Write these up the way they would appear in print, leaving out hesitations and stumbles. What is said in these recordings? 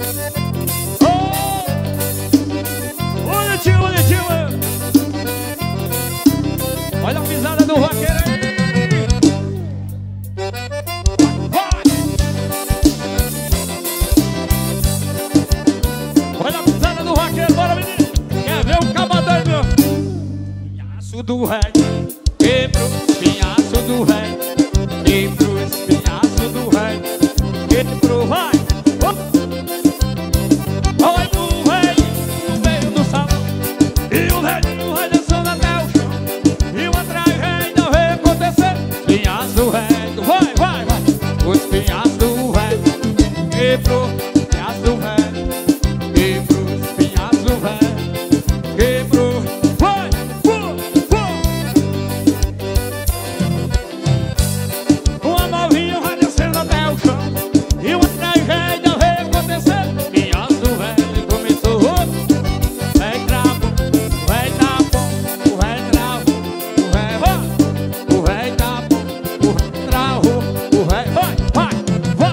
Bonitinho, bonitinho. Olha a pisada do vaqueiro aí. Vai. Olha a pisada do vaqueiro, bora menino. Quer ver o cabadão, meu? Pinhaço do rei, quebrou, pinhaço do rei, quebrou esse pinhaço do rei, quebrou, vai. Olha o rei no meio do salão, e o rei dançando até o chão, e o atrás rei não vê acontecer. Pinhaço do rei, vai, vai, vai. Os pinhaços do rei, quebrou, pinhaço do rei, quebrou, os pinhaços do rei, quebrou, vai, uma novinha vai descendo até o chão, e o atrás rei não vê acontecer. Pinhaço do rei começou, vai travo, vai travo, vai travo, o rei vai, o rei travo, o rei travo, o rei vai, vai, vai.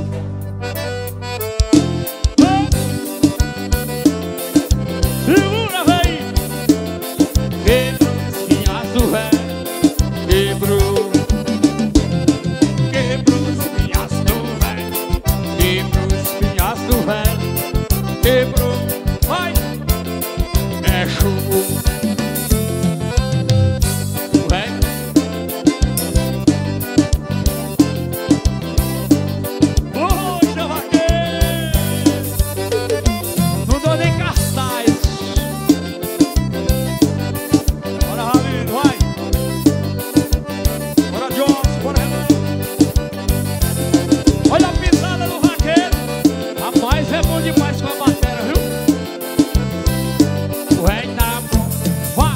Segura, rei. Quebrou os pinhaços do rei, quebrou, quebrou os pinhaços do rei, quebrou os pinhaços do rei, quebrou, vai, mexe o rei. Poxa, vaqueiro, não dou nem cartaz. Bora, Rabino, vai. Bora, Jones, bora, Renan. Olha a pisada do vaqueiro. Rapaz, é bom demais com a bateria, viu? O rei tá bom, vai.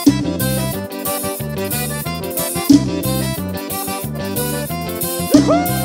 Uhul.